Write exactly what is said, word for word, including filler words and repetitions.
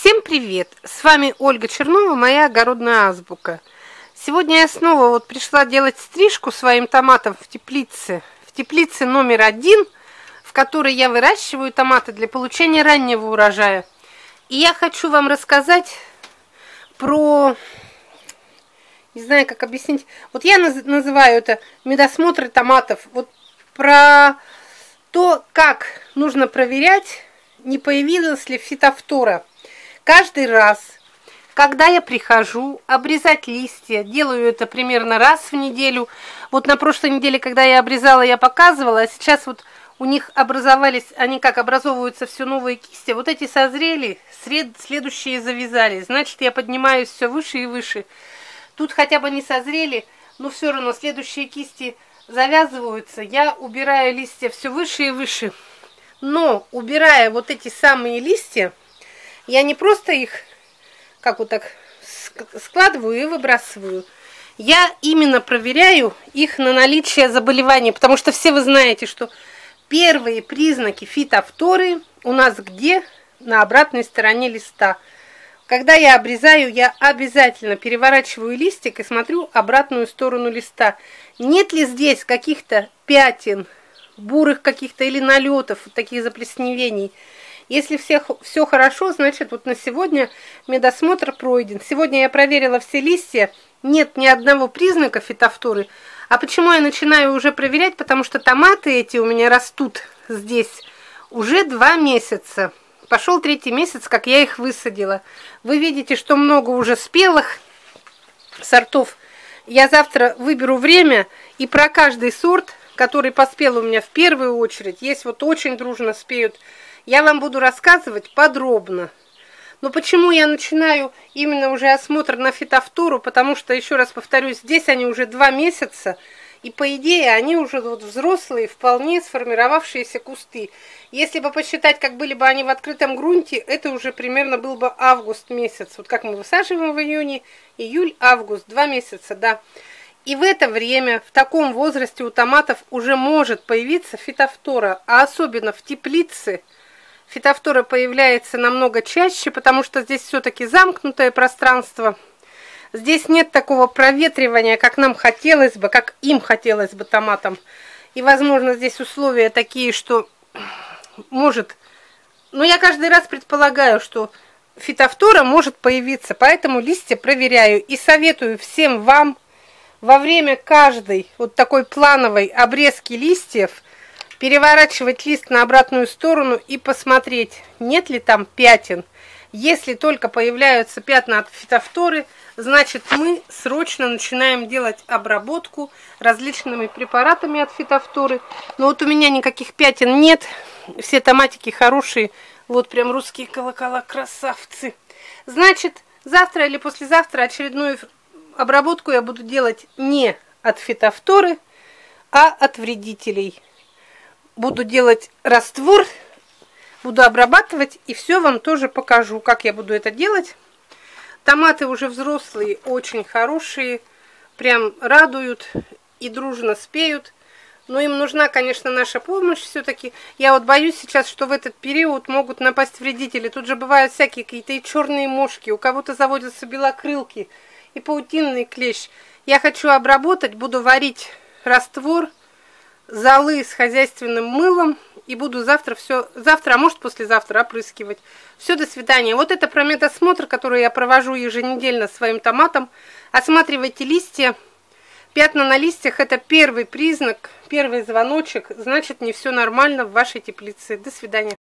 Всем привет! С вами Ольга Чернова, моя огородная азбука. Сегодня я снова вот пришла делать стрижку своим томатам в теплице. В теплице номер один, в которой я выращиваю томаты для получения раннего урожая. И я хочу вам рассказать про... Не знаю, как объяснить. Вот я называю это медосмотры томатов. Вот про то, как нужно проверять, не появилась ли фитофтора. Каждый раз, когда я прихожу обрезать листья, делаю это примерно раз в неделю. Вот на прошлой неделе, когда я обрезала, я показывала, а сейчас вот у них образовались, они как образовываются все новые кисти. Вот эти созрели, следующие завязались. Значит, я поднимаюсь все выше и выше. Тут хотя бы не созрели, но все равно следующие кисти завязываются. Я убираю листья все выше и выше. Но убирая вот эти самые листья, я не просто их, как вот так, складываю и выбрасываю. Я именно проверяю их на наличие заболеваний, потому что все вы знаете, что первые признаки фитофторы у нас где? На обратной стороне листа. Когда я обрезаю, я обязательно переворачиваю листик и смотрю обратную сторону листа. Нет ли здесь каких-то пятен, бурых каких-то или налетов, таких заплесневений? Если все, все хорошо, значит, вот на сегодня медосмотр пройден. Сегодня я проверила все листья, нет ни одного признака фитофторы. А почему я начинаю уже проверять? Потому что томаты эти у меня растут здесь уже два месяца. Пошел третий месяц, как я их высадила. Вы видите, что много уже спелых сортов. Я завтра выберу время и про каждый сорт, который поспел у меня в первую очередь, есть вот очень дружно спеют, я вам буду рассказывать подробно. Но почему я начинаю именно уже осмотр на фитофтору? Потому что, еще раз повторюсь, здесь они уже два месяца. И по идее они уже вот взрослые, вполне сформировавшиеся кусты. Если бы посчитать, как были бы они в открытом грунте, это уже примерно был бы август месяц. Вот как мы высаживаем в июне, июль, август, два месяца, да. И в это время, в таком возрасте у томатов уже может появиться фитофтора. А особенно в теплице фитофтора появляется намного чаще, потому что здесь все-таки замкнутое пространство. Здесь нет такого проветривания, как нам хотелось бы, как им хотелось бы томатам. И, возможно, здесь условия такие, что может... Но я каждый раз предполагаю, что фитофтора может появиться, поэтому листья проверяю. И советую всем вам во время каждой вот такой плановой обрезки листьев переворачивать лист на обратную сторону и посмотреть, нет ли там пятен. Если только появляются пятна от фитофторы, значит, мы срочно начинаем делать обработку различными препаратами от фитофторы. Но вот у меня никаких пятен нет. Все томатики хорошие. Вот прям русские колокола, красавцы. Значит, завтра или послезавтра очередную обработку я буду делать не от фитофторы, а от вредителей. Буду делать раствор, буду обрабатывать и все вам тоже покажу, как я буду это делать. Томаты уже взрослые, очень хорошие, прям радуют и дружно спеют. Но им нужна, конечно, наша помощь все-таки. Я вот боюсь сейчас, что в этот период могут напасть вредители. Тут же бывают всякие какие-то и черные мошки, у кого-то заводятся белокрылки и паутинный клещ. Я хочу обработать, буду варить раствор, золы с хозяйственным мылом и буду завтра все, завтра, а может послезавтра опрыскивать. Все, до свидания. Вот это про медосмотр, который я провожу еженедельно своим томатам. Осматривайте листья. Пятна на листьях — это первый признак, первый звоночек. Значит, не все нормально в вашей теплице. До свидания.